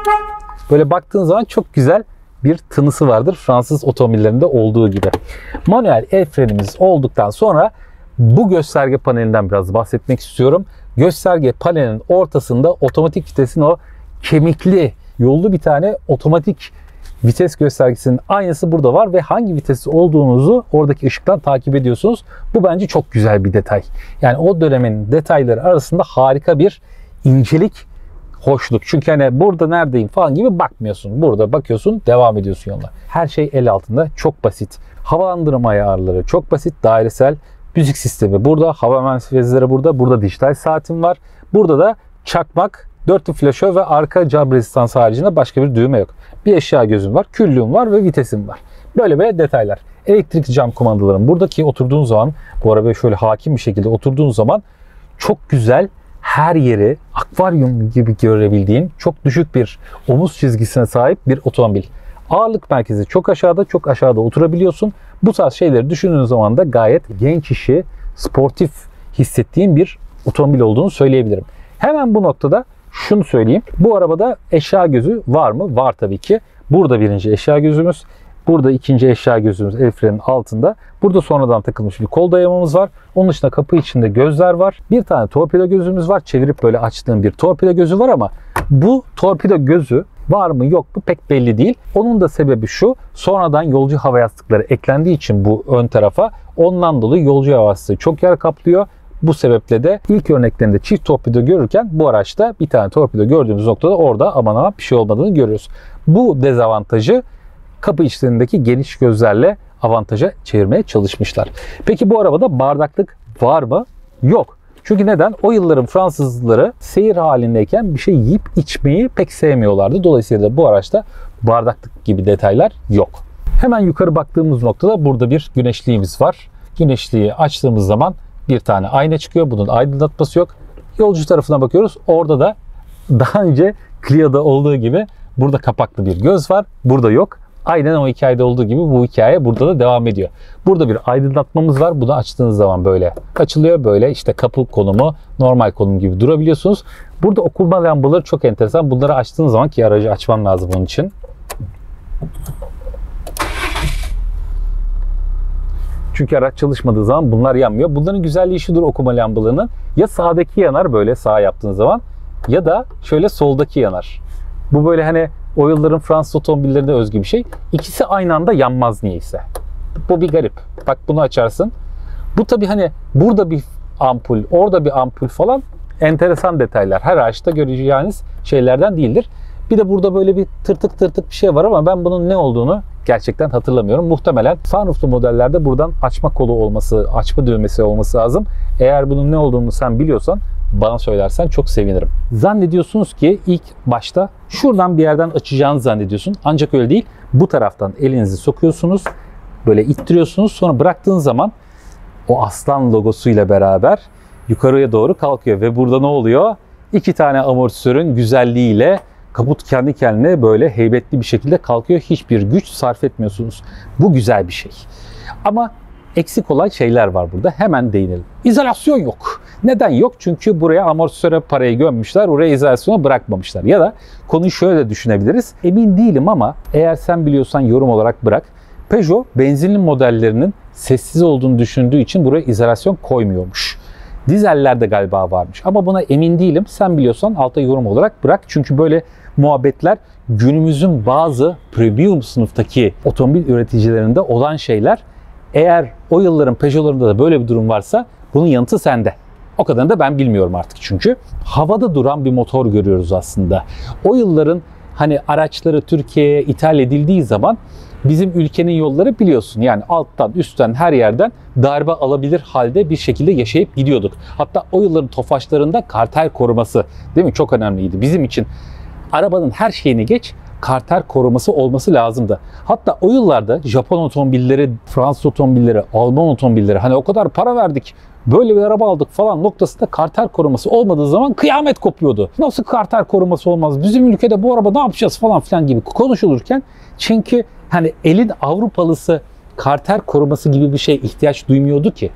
Böyle baktığın zaman çok güzel bir tınısı vardır Fransız otomobillerinde olduğu gibi. Manuel el frenimiz olduktan sonra bu gösterge panelinden biraz bahsetmek istiyorum. Gösterge panelinin ortasında otomatik vitesin o kemikli yollu bir tane otomatik vites göstergesinin aynısı burada var ve hangi vitesi olduğunuzu oradaki ışıktan takip ediyorsunuz. Bu bence çok güzel bir detay. Yani o dönemin detayları arasında harika bir incelik, hoşluk. Çünkü hani burada neredeyim falan gibi bakmıyorsun. Burada bakıyorsun, devam ediyorsun yoluna. Her şey el altında, çok basit. Havalandırma ayarları çok basit. Dairesel müzik sistemi burada. Hava menfezleri burada. Burada dijital saatim var. Burada da çakmak, dörtlü flaşör ve arka cam rezistans haricinde başka bir düğme yok. Bir eşya gözüm var, küllüğüm var ve vitesim var. Böyle böyle detaylar. Elektrik cam kumandalarım buradaki, oturduğun zaman bu arabaya şöyle hakim bir şekilde oturduğun zaman çok güzel, her yeri akvaryum gibi görebildiğin çok düşük bir omuz çizgisine sahip bir otomobil. Ağırlık merkezi çok aşağıda, çok aşağıda oturabiliyorsun. Bu tarz şeyleri düşündüğün zaman da gayet genç işi, sportif hissettiğim bir otomobil olduğunu söyleyebilirim. Hemen bu noktada şunu söyleyeyim. Bu arabada eşya gözü var mı? Var tabii ki. Burada birinci eşya gözümüz. Burada ikinci eşya gözümüz el frenin altında. Burada sonradan takılmış bir kol dayamamız var. Onun dışında kapı içinde gözler var. Bir tane torpido gözümüz var. Çevirip böyle açtığım bir torpido gözü var ama bu torpido gözü var mı yok mu pek belli değil. Onun da sebebi şu: sonradan yolcu hava yastıkları eklendiği için bu ön tarafa, ondan dolayı yolcu hava yastığı çok yer kaplıyor. Bu sebeple de ilk örneklerinde çift torpido görürken bu araçta bir tane torpido gördüğümüz noktada orada aman aman bir şey olmadığını görüyoruz. Bu dezavantajı kapı içlerindeki geniş gözlerle avantaja çevirmeye çalışmışlar. Peki bu arabada bardaklık var mı? Yok. Çünkü neden? O yılların Fransızları seyir halindeyken bir şey yiyip içmeyi pek sevmiyorlardı. Dolayısıyla bu araçta bardaklık gibi detaylar yok. Hemen yukarı baktığımız noktada burada bir güneşliğimiz var. Güneşliği açtığımız zaman bir tane ayna çıkıyor. Bunun aydınlatması yok. Yolcu tarafına bakıyoruz. Orada da daha önce Clio'da olduğu gibi burada kapaklı bir göz var. Burada yok. Aynen o hikayede olduğu gibi bu hikaye burada da devam ediyor. Burada bir aydınlatmamız var. Bunu açtığınız zaman böyle açılıyor. Böyle işte kapı konumu, normal konum gibi durabiliyorsunuz. Burada okuma lambaları çok enteresan. Bunları açtığınız zaman, ki aracı açmam lazım onun için. Çünkü araç çalışmadığı zaman bunlar yanmıyor. Bunların güzelliği şudur okuma lambalarının. Ya sağdaki yanar böyle sağ yaptığınız zaman, ya da şöyle soldaki yanar. Bu böyle hani o yılların Fransız otomobillerine özgü bir şey. İkisi aynı anda yanmaz niyeyse. Bu bir garip. Bak bunu açarsın. Bu tabii hani burada bir ampul, orada bir ampul falan enteresan detaylar. Her araçta göreceğiniz şeylerden değildir. Bir de burada böyle bir tırtık tırtık bir şey var ama ben bunun ne olduğunu gerçekten hatırlamıyorum. Muhtemelen sunrooflu modellerde buradan açma kolu olması, açma düğmesi olması lazım. Eğer bunun ne olduğunu sen biliyorsan bana söylersen çok sevinirim. Zannediyorsunuz ki ilk başta şuradan bir yerden açacağını zannediyorsun. Ancak öyle değil. Bu taraftan elinizi sokuyorsunuz. Böyle ittiriyorsunuz. Sonra bıraktığın zaman o aslan logosuyla beraber yukarıya doğru kalkıyor. Ve burada ne oluyor? İki tane amortisörün güzelliğiyle kaput kendi kendine böyle heybetli bir şekilde kalkıyor. Hiçbir güç sarf etmiyorsunuz. Bu güzel bir şey. Ama eksik olan şeyler var burada. Hemen değinelim. İzolasyon yok. Neden yok? Çünkü buraya amortisöre parayı gömmüşler. Oraya izolasyona bırakmamışlar. Ya da konuyu şöyle düşünebiliriz. Emin değilim ama eğer sen biliyorsan yorum olarak bırak. Peugeot benzinli modellerinin sessiz olduğunu düşündüğü için buraya izolasyon koymuyormuş. Dizellerde galiba varmış ama buna emin değilim. Sen biliyorsan alta yorum olarak bırak. Çünkü böyle muhabbetler günümüzün bazı premium sınıftaki otomobil üreticilerinde olan şeyler. Eğer o yılların Peugeot'larında da böyle bir durum varsa bunun yanıtı sende. O kadarını da ben bilmiyorum artık çünkü. Havada duran bir motor görüyoruz aslında. O yılların hani araçları Türkiye'ye ithal edildiği zaman bizim ülkenin yolları biliyorsun. Yani alttan, üstten, her yerden darbe alabilir halde bir şekilde yaşayıp gidiyorduk. Hatta o yılların Tofaşlarında karter koruması, değil mi? Çok önemliydi. Bizim için arabanın her şeyini geç, karter koruması olması lazımdı. Hatta o yıllarda Japon otomobilleri, Fransız otomobilleri, Alman otomobilleri, hani o kadar para verdik, böyle bir araba aldık falan noktasında karter koruması olmadığı zaman kıyamet kopuyordu. Nasıl karter koruması olmaz? Bizim ülkede bu araba ne yapacağız falan filan gibi konuşulurken, çünkü hani elin Avrupalısı karter koruması gibi bir şeye ihtiyaç duymuyordu ki.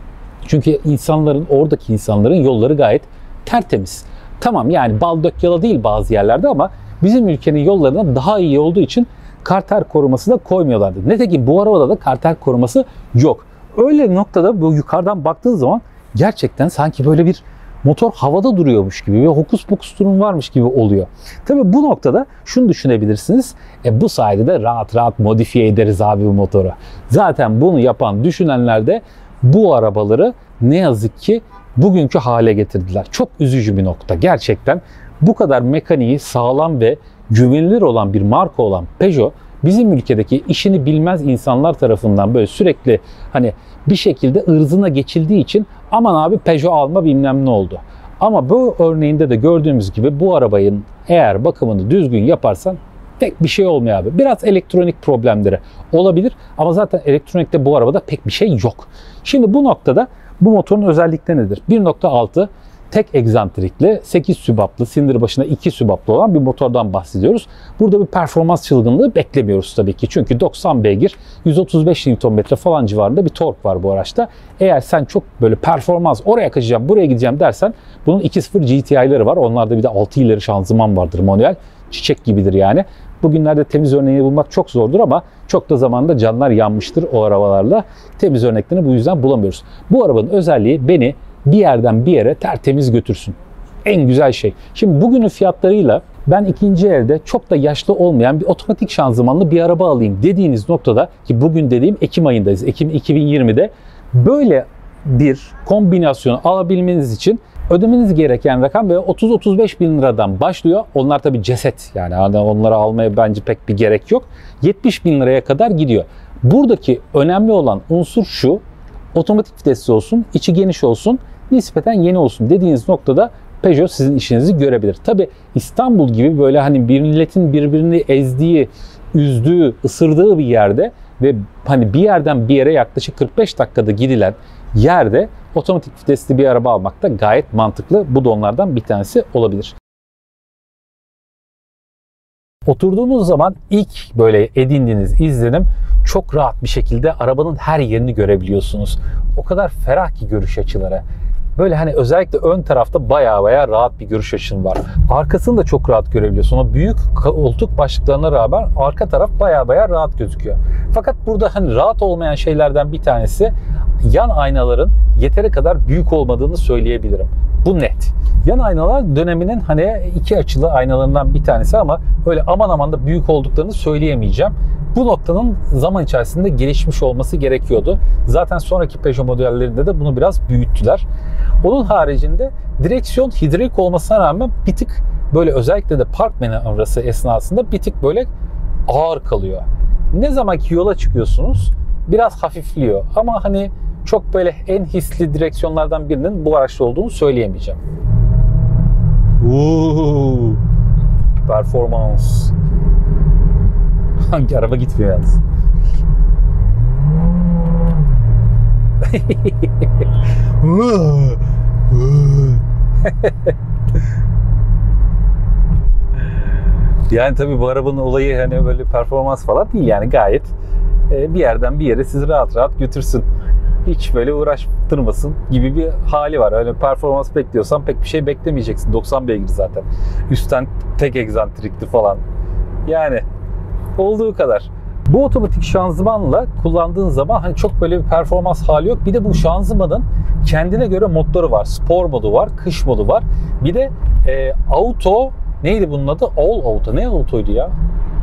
Çünkü insanların, oradaki insanların yolları gayet tertemiz. Tamam yani bal dök yala değil bazı yerlerde ama bizim ülkenin yollarından daha iyi olduğu için karter koruması da koymuyorlardı. Nitekim bu arabada da karter koruması yok. Öyle noktada bu yukarıdan baktığın zaman gerçekten sanki böyle bir motor havada duruyormuş gibi ve hokus pokus durum varmış gibi oluyor. Tabii bu noktada şunu düşünebilirsiniz. E bu sayede de rahat rahat modifiye ederiz abi bu motoru. Zaten bunu yapan, düşünenler de bu arabaları ne yazık ki bugünkü hale getirdiler. Çok üzücü bir nokta. Gerçekten bu kadar mekaniği sağlam ve güvenilir olan bir marka olan Peugeot, bizim ülkedeki işini bilmez insanlar tarafından böyle sürekli hani bir şekilde ırzına geçildiği için aman abi Peugeot alma bilmem ne oldu. Ama bu örneğinde de gördüğümüz gibi bu arabanın eğer bakımını düzgün yaparsan pek bir şey olmuyor abi. Biraz elektronik problemleri olabilir ama zaten elektronikte bu arabada pek bir şey yok. Şimdi bu noktada bu motorun özellikleri nedir? bir nokta altı tek egzantrikli, sekiz sübaplı, silindir başına iki sübaplı olan bir motordan bahsediyoruz. Burada bir performans çılgınlığı beklemiyoruz tabii ki. Çünkü doksan beygir, yüz otuz beş Newton metre falan civarında bir tork var bu araçta. Eğer sen çok böyle performans, oraya kaçacağım, buraya gideceğim dersen bunun iki sıfır G T I'leri var. Onlarda bir de altı ileri şanzıman vardır manuel. Çiçek gibidir yani. Bugünlerde temiz örneğini bulmak çok zordur ama çok da zamanda canlar yanmıştır o arabalarla. Temiz örneklerini bu yüzden bulamıyoruz. Bu arabanın özelliği beni bir yerden bir yere tertemiz götürsün. En güzel şey. Şimdi bugünün fiyatlarıyla ben ikinci elde çok da yaşlı olmayan bir otomatik şanzımanlı bir araba alayım dediğiniz noktada, ki bugün dediğim Ekim ayındayız. Ekim iki bin yirmide böyle bir kombinasyonu alabilmeniz için ödemeniz gereken rakam böyle otuz otuz beş bin liradan başlıyor. Onlar tabii ceset yani onları almaya bence pek bir gerek yok. yetmiş bin liraya kadar gidiyor. Buradaki önemli olan unsur şu: otomatik vitesli olsun, içi geniş olsun, nispeten yeni olsun dediğiniz noktada Peugeot sizin işinizi görebilir. Tabi İstanbul gibi böyle hani bir milletin birbirini ezdiği, üzdüğü, ısırdığı bir yerde ve hani bir yerden bir yere yaklaşık kırk beş dakikada gidilen yerde otomatik vitesli bir araba almak da gayet mantıklı. Bu da onlardan bir tanesi olabilir. Oturduğunuz zaman ilk böyle edindiğiniz izlenim çok rahat bir şekilde arabanın her yerini görebiliyorsunuz. O kadar ferah ki görüş açıları. Böyle hani özellikle ön tarafta baya baya rahat bir görüş açın var. Arkasını da çok rahat görebiliyorsun. O büyük koltuk başlıklarına rağmen arka taraf baya baya rahat gözüküyor. Fakat burada hani rahat olmayan şeylerden bir tanesi yan aynaların yeteri kadar büyük olmadığını söyleyebilirim. Bu net. Yan aynalar döneminin hani iki açılı aynalarından bir tanesi ama öyle aman aman da büyük olduklarını söyleyemeyeceğim. Bu noktanın zaman içerisinde gelişmiş olması gerekiyordu. Zaten sonraki Peugeot modellerinde de bunu biraz büyüttüler. Onun haricinde direksiyon hidrolik olmasına rağmen bir tık böyle özellikle de park manevrası esnasında bir tık böyle ağır kalıyor. Ne zaman ki yola çıkıyorsunuz biraz hafifliyor ama hani çok böyle en hisli direksiyonlardan birinin bu araçta olduğunu söyleyemeyeceğim. Uuu, performans. Hangi araba gitmiyor yalnız. Yani tabii bu arabanın olayı hani böyle performans falan değil yani gayet bir yerden bir yere sizi rahat rahat götürsün. Hiç böyle uğraştırmasın gibi bir hali var. Öyle performans bekliyorsan pek bir şey beklemeyeceksin. doksan beygir zaten. Üstten tek egzantrikli falan. Yani olduğu kadar. Bu otomatik şanzımanla kullandığın zaman hani çok böyle bir performans hali yok. Bir de bu şanzımanın kendine göre modları var. Spor modu var, kış modu var. Bir de e, auto neydi bunun adı? All auto. Ne autoydu ya?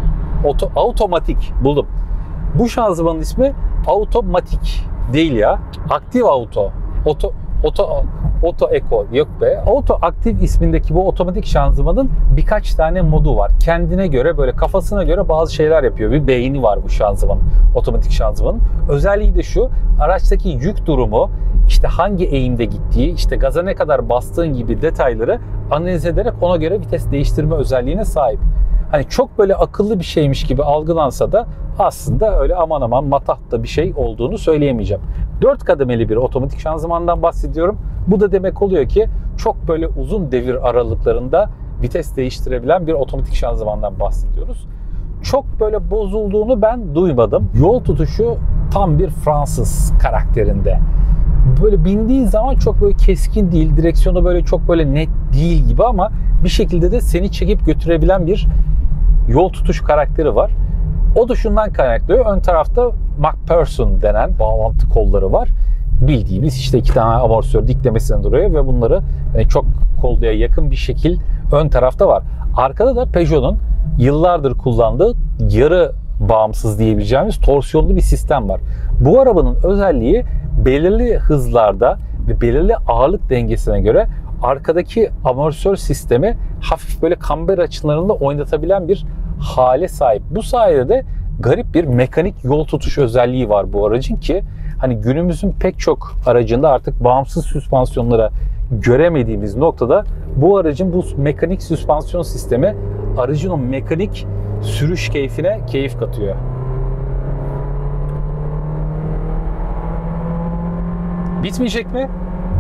Auto, automatik buldum. Bu şanzımanın ismi automatik değil ya. Aktif auto. Auto Auto, Auto Eco yok be. Auto Aktif ismindeki bu otomatik şanzımanın birkaç tane modu var. Kendine göre böyle kafasına göre bazı şeyler yapıyor. Bir beyni var bu şanzımanın. Otomatik şanzımanın. Özelliği de şu. Araçtaki yük durumu, işte hangi eğimde gittiği, işte gaza ne kadar bastığın gibi detayları analiz ederek ona göre vites değiştirme özelliğine sahip. Hani çok böyle akıllı bir şeymiş gibi algılansa da aslında öyle aman aman matah da bir şey olduğunu söyleyemeyeceğim. dört kademeli bir otomatik şanzımandan bahsediyorum. Bu da demek oluyor ki çok böyle uzun devir aralıklarında vites değiştirebilen bir otomatik şanzımandan bahsediyoruz. Çok böyle bozulduğunu ben duymadım. Yol tutuşu tam bir Fransız karakterinde. Böyle bindiği zaman çok böyle keskin değil, direksiyonu böyle çok böyle net değil gibi ama bir şekilde de seni çekip götürebilen bir yol tutuş karakteri var. O da şundan kaynaklıyor. Ön tarafta MacPherson denen bağlantı kolları var. Bildiğimiz işte iki tane amortisör diklemesine duruyor ve bunları yani çok kolluya yakın bir şekil ön tarafta var. Arkada da Peugeot'un yıllardır kullandığı yarı bağımsız diyebileceğimiz torsiyonlu bir sistem var. Bu arabanın özelliği belirli hızlarda ve belirli ağırlık dengesine göre arkadaki amortisör sistemi hafif böyle kamber açılarında oynatabilen bir hale sahip. Bu sayede de garip bir mekanik yol tutuş özelliği var bu aracın ki hani günümüzün pek çok aracında artık bağımsız süspansiyonlara göremediğimiz noktada bu aracın bu mekanik süspansiyon sistemi aracın o mekanik sürüş keyfine keyif katıyor. Bitmeyecek mi?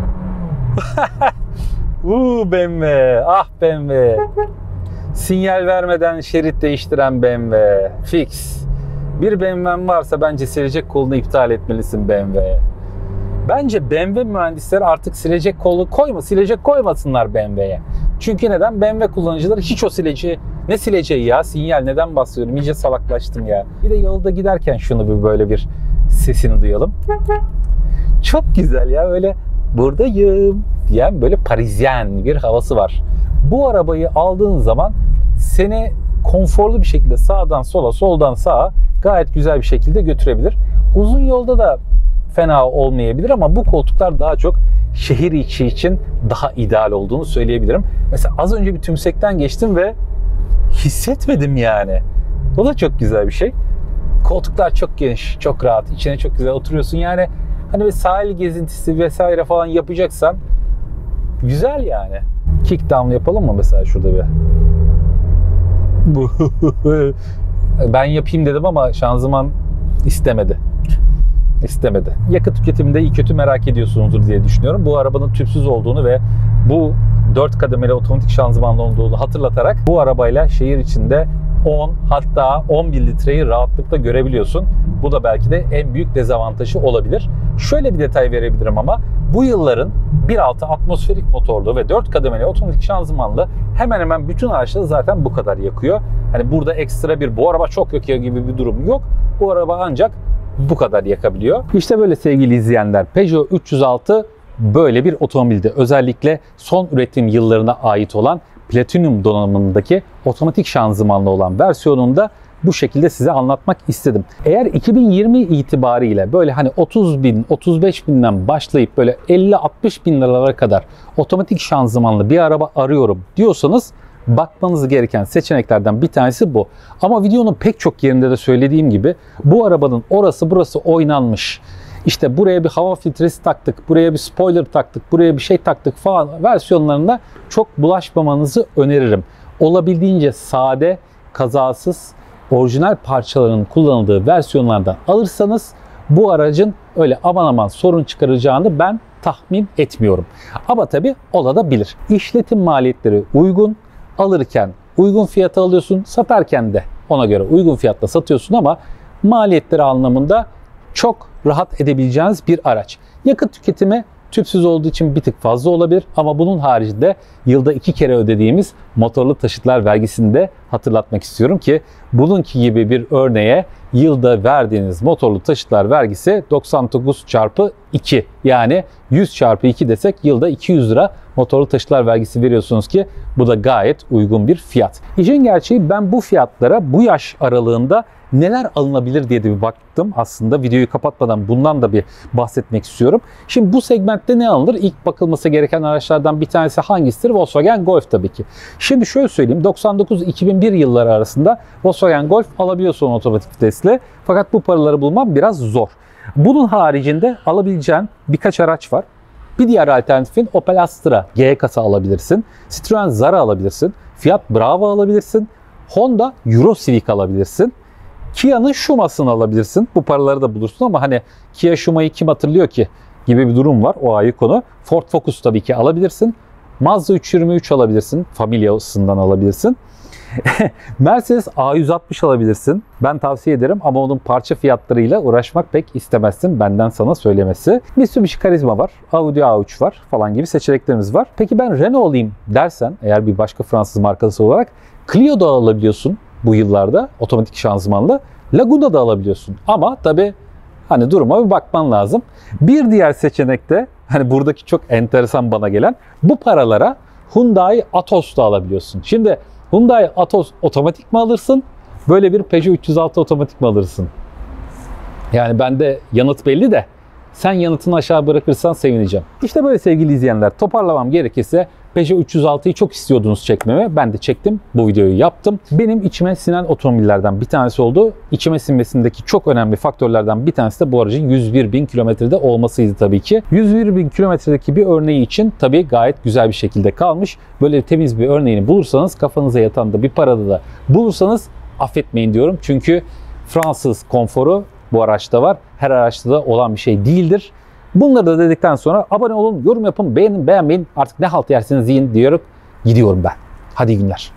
Uuu B M W, ah B M W. Sinyal vermeden şerit değiştiren B M W. Fix. Bir B M W'm varsa bence silecek kolunu iptal etmelisin B M W. Bence B M W mühendisleri artık silecek kolu koyma, silecek koymasınlar B M W'ye. Çünkü neden? B M W kullanıcıları hiç o sileceği, ne sileceği ya, sinyal neden basıyorum, iyice salaklaştım ya. Bir de yolda giderken şunu bir böyle bir sesini duyalım. Çok güzel ya, böyle buradayım diyen böyle Parisyen bir havası var. Bu arabayı aldığın zaman seni konforlu bir şekilde sağdan sola, soldan sağa gayet güzel bir şekilde götürebilir. Uzun yolda da fena olmayabilir ama bu koltuklar daha çok şehir içi için daha ideal olduğunu söyleyebilirim. Mesela az önce bir tümsekten geçtim ve hissetmedim yani. O da çok güzel bir şey. Koltuklar çok geniş, çok rahat. İçine çok güzel oturuyorsun. Yani hani bir sahil gezintisi vesaire falan yapacaksan güzel yani. Kick down yapalım mı mesela şurada bir? Ben yapayım dedim ama şanzıman istemedi. İstemedi. Yakıt tüketiminde iyi kötü merak ediyorsunuzdur diye düşünüyorum. Bu arabanın tüpsüz olduğunu ve bu dört kademeli otomatik şanzımanlı olduğunu hatırlatarak bu arabayla şehir içinde on hatta on bir litreyi rahatlıkla görebiliyorsun. Bu da belki de en büyük dezavantajı olabilir. Şöyle bir detay verebilirim ama bu yılların bir nokta altı atmosferik motorlu ve dört kademeli otomatik şanzımanlı hemen hemen bütün araçları zaten bu kadar yakıyor. Hani burada ekstra bir bu araba çok yakıyor gibi bir durum yok. Bu araba ancak bu kadar yakabiliyor. İşte böyle sevgili izleyenler, Peugeot üç yüz altı böyle bir otomobilde. Özellikle son üretim yıllarına ait olan Platinum donanımındaki otomatik şanzımanlı olan versiyonunda bu şekilde size anlatmak istedim. Eğer iki bin yirmi itibariyle böyle hani otuz bin, otuz beş binden başlayıp böyle elli altmış bin liralara kadar otomatik şanzımanlı bir araba arıyorum diyorsanız bakmanız gereken seçeneklerden bir tanesi bu. Ama videonun pek çok yerinde de söylediğim gibi bu arabanın orası burası oynanmış. İşte buraya bir hava filtresi taktık, buraya bir spoiler taktık, buraya bir şey taktık falan versiyonlarında çok bulaşmamanızı öneririm. Olabildiğince sade, kazasız, orijinal parçaların kullanıldığı versiyonlardan alırsanız bu aracın öyle aman aman sorun çıkaracağını ben tahmin etmiyorum. Ama tabii olabilir. İşletim maliyetleri uygun, alırken uygun fiyata alıyorsun, satarken de ona göre uygun fiyatta satıyorsun ama maliyetleri anlamında çok rahat edebileceğiniz bir araç. Yakıt tüketimi tüpsüz olduğu için bir tık fazla olabilir ama bunun haricinde yılda iki kere ödediğimiz motorlu taşıtlar vergisini de hatırlatmak istiyorum ki bununki gibi bir örneğe yılda verdiğiniz motorlu taşıtlar vergisi doksan dokuz çarpı iki, yani yüz çarpı iki desek yılda iki yüz lira motorlu taşıtlar vergisi veriyorsunuz ki bu da gayet uygun bir fiyat. İşin gerçeği ben bu fiyatlara bu yaş aralığında neler alınabilir diye de bir baktım. Aslında videoyu kapatmadan bundan da bir bahsetmek istiyorum. Şimdi bu segmentte ne alınır? İlk bakılması gereken araçlardan bir tanesi hangisidir? Volkswagen Golf tabii ki. Şimdi şöyle söyleyeyim. doksan dokuz iki bin bir yılları arasında Volkswagen Golf alabiliyorsun otomatik vitesli. Fakat bu paraları bulmam biraz zor. Bunun haricinde alabileceğin birkaç araç var. Bir diğer alternatifin Opel Astra G kasa alabilirsin. Citroen Zara alabilirsin. Fiat Brava alabilirsin. Honda Euro Civic alabilirsin. Kia'nın Shuma'sını alabilirsin. Bu paraları da bulursun ama hani Kia Shuma'yı kim hatırlıyor ki gibi bir durum var. O ayrı konu. Ford Focus tabii ki alabilirsin. Mazda üç yüz yirmi üç alabilirsin. Familyasından alabilirsin. Mercedes A yüz altmış alabilirsin. Ben tavsiye ederim ama onun parça fiyatlarıyla uğraşmak pek istemezsin. Benden sana söylemesi. Mitsubishi Karizma var. Audi A üç var falan gibi seçeneklerimiz var. Peki ben Renault alayım dersen eğer bir başka Fransız markası olarak Clio da alabiliyorsun bu yıllarda otomatik şanzımanlı. Laguna da alabiliyorsun. Ama tabii hani duruma bir bakman lazım. Bir diğer seçenek de hani buradaki çok enteresan bana gelen bu paralara Hyundai Atos da alabiliyorsun. Şimdi Hyundai Atos otomatik mi alırsın? Böyle bir Peugeot üç yüz altı otomatik mi alırsın? Yani bende yanıt belli de sen yanıtını aşağı bırakırsan sevineceğim. İşte böyle sevgili izleyenler, toparlamam gerekirse Peugeot üç yüz altıyı çok istiyordunuz çekmemi. Ben de çektim. Bu videoyu yaptım. Benim içime sinen otomobillerden bir tanesi oldu. İçime sinmesindeki çok önemli faktörlerden bir tanesi de bu aracın yüz bir bin kilometrede olmasıydı tabii ki. yüz bir bin kilometredeki bir örneği için tabii gayet güzel bir şekilde kalmış. Böyle temiz bir örneğini bulursanız, kafanıza yatan da bir parada da bulursanız affetmeyin diyorum. Çünkü Fransız konforu bu araçta var. Her araçta da olan bir şey değildir. Bunları da dedikten sonra abone olun, yorum yapın, beğenin, beğenmeyin. Artık ne halt yerseniz yiyin diyorum. Gidiyorum ben. Hadi iyi günler.